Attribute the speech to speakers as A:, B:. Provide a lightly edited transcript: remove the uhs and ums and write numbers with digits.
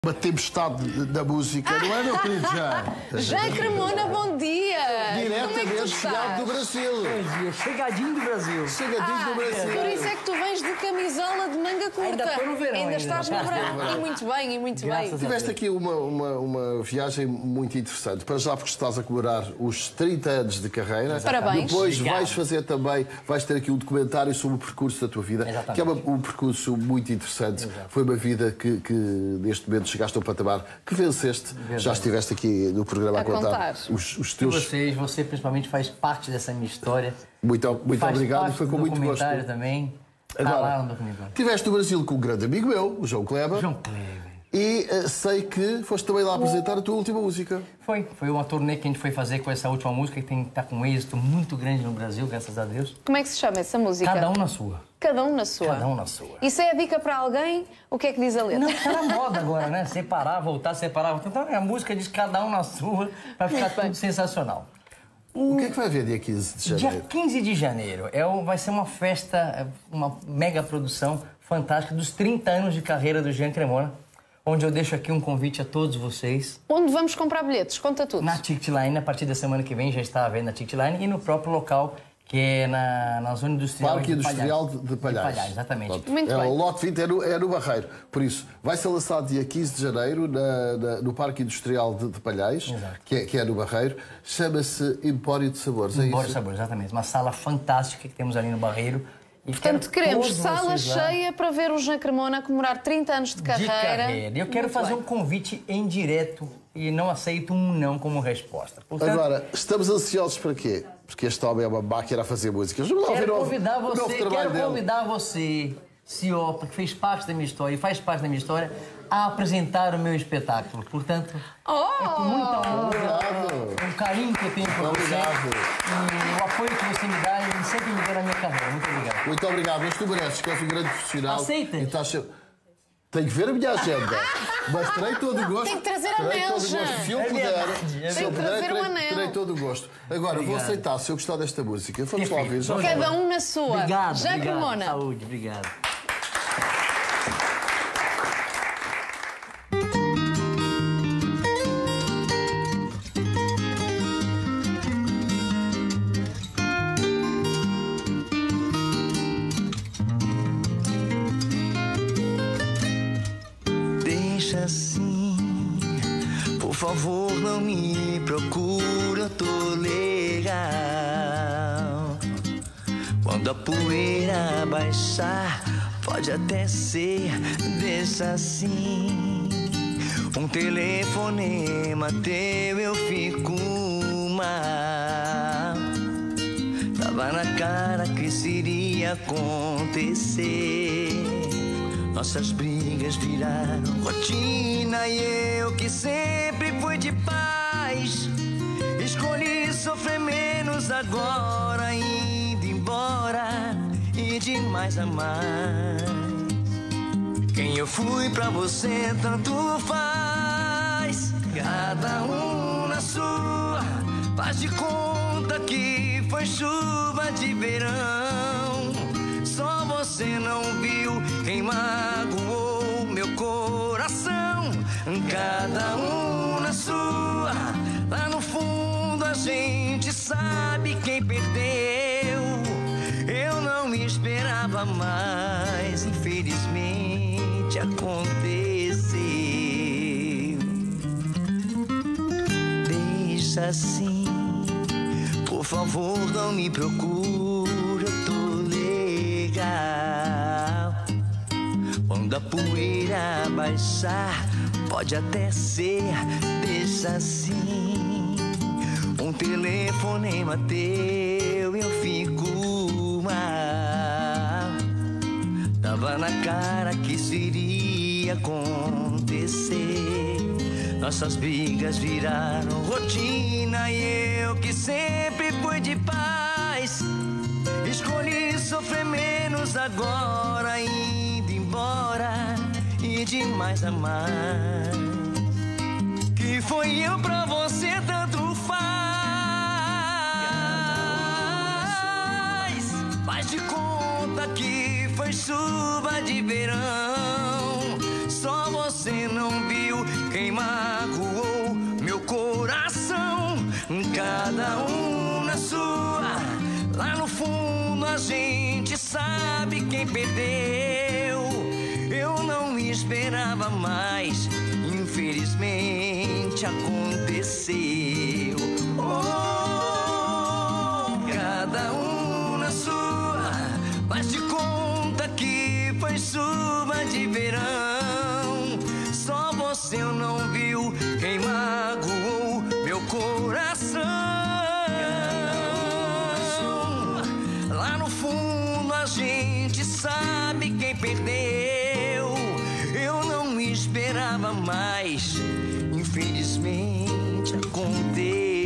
A: Uma tempestade da música, não é, meu querido Jean?
B: Jean Cremona, bom dia!
A: Diretamente chegado do Brasil.
C: Chegadinho do Brasil.
A: Chegadinho do Brasil.
B: Por isso é que tu vens de camisola de manga curta.
C: Ainda estou no verão.
B: Ainda estás no verão. E muito bem, e muito bem.
A: Tiveste aqui uma viagem muito interessante. Para já porque estás a comemorar os 30 anos de carreira.
B: Parabéns.
A: Depois
C: Obrigado.
A: vais fazer também, vais ter aqui um documentário sobre o percurso da tua vida.
C: Exatamente.
A: Que é um percurso muito interessante. Foi uma vida que neste momento chegaste ao patamar que venceste. Já estiveste aqui no programa a contar os teus...
C: Você principalmente faz parte dessa minha história.
A: Muito obrigado e foi com muito gosto.
C: Documentário também. Está lá no documentário.
A: Estiveste no Brasil com um grande amigo meu, o João Kleber.
C: João Kleber.
A: E sei que foste também lá apresentar a tua última música.
C: Foi uma turnê que a gente foi fazer com essa última música que está com um êxito muito grande no Brasil, graças a Deus.
B: Como é que se chama essa música?
C: Cada um na sua.
B: Cada um na sua.
C: Cada um na sua.
B: Isso é a dica para alguém? O que é que diz a letra?
C: Não, tá na moda agora, né? Separar, voltar, separar. Então a música diz cada um na sua, vai ficar tudo sensacional.
A: O que é que vai haver dia 15 de janeiro?
C: Dia 15 de janeiro vai ser uma festa, uma mega produção fantástica dos 30 anos de carreira do Jean Cremona, onde eu deixo aqui um convite a todos vocês.
B: Onde vamos comprar bilhetes? Conta tudo.
C: Na Ticketline, a partir da semana que vem já está à venda na Ticketline e no próprio local, que é na zona industrial.
A: Parque Industrial de Palhares.
C: Exatamente.
A: Pronto.
B: Muito bem.
A: O lote 20 é no Barreiro. Por isso, vai ser lançado dia 15 de janeiro no Parque Industrial de Palhares, que é no Barreiro. Chama-se Empório de Sabores, é
C: Empório de
A: isso?
C: Sabores, exatamente. Uma sala fantástica que temos ali no Barreiro. E
B: Portanto,
C: quero
B: queremos
C: todos
B: sala
C: vocês lá.
B: cheia para ver o Jean Cremona a comemorar 30 anos de carreira.
C: E eu quero
B: Muito
C: fazer
B: bem.
C: um convite em direto e não aceito um não como resposta. Portanto,
A: Agora, estamos ansiosos para quê? Porque este homem é uma máquina a fazer músicas. Vamos lá
C: quero
A: ouvir
C: convidar
A: o novo
C: você,
A: trabalho dele.
C: CEO, porque fez parte da minha história e faz parte da minha história, a apresentar o meu espetáculo. Portanto, é com muita honra, um carinho que eu tenho por você e o apoio que você me dá e sempre me deu na minha carreira. Muito obrigado.
A: Muito obrigado, mas tu mereces, que és um grande profissional.
C: Aceita.
A: E estás sempre... Tenho que ver a minha agenda. Mas terei todo o gosto.
B: Tem que trazer
A: terei
B: anel,
A: todo o gosto.
B: Jean.
A: Se eu
C: É
A: puder,
C: verdade,
A: se
C: é
A: eu
B: Tem que
A: puder,
B: trazer um anel.
A: terei todo o gosto. Agora, vou
C: Obrigado.
A: aceitar, se eu gostar desta música. Vamos lá ouvir. Já
B: Cada um na sua.
C: Obrigado.
B: Jean
C: obrigado.
B: Cremona.
C: Saúde, obrigado.
D: Deixa assim, por favor, não me procura, eu tô legal. Quando a poeira baixar, pode até ser, deixa assim. Um telefonema teu eu fico mal. Tava na cara que isso iria acontecer. Nossas brigas viraram rotina e eu que sempre fui de paz escolhi sofrer menos agora, indo embora e de mais a mais. Quem eu fui pra você tanto faz, cada um na sua. Faz de conta que foi chuva de verão. Só você não viu quem magoou meu coração. Cada um na sua, lá no fundo a gente sabe quem perdeu. Eu não esperava mais, infelizmente aconteceu. Deixa assim, por favor, não me procure, eu tô legal. Quando a poeira baixar, pode até ser, deixa assim. Um telefonema teu eu fico mal. Tava na cara que isso iria acontecer. Nossas brigas viraram rotina e eu que sempre fui de paz escolhi sofrer menos agora, indo embora e de mais a mais. Que foi eu pra você tanto faz. Faz de conta que foi chuva de verão. Só você não viu quem magoou meu coração. Cada um na sua, lá no fundo a gente sabe quem perdeu. Eu não esperava mais, infelizmente aconteceu. Oh, cada um na sua, faz de conta que foi chuva de verão. Só você não viu quem magoou meu coração. Lá no fundo a gente sabe quem perdeu. Eu não esperava mais, infelizmente aconteceu.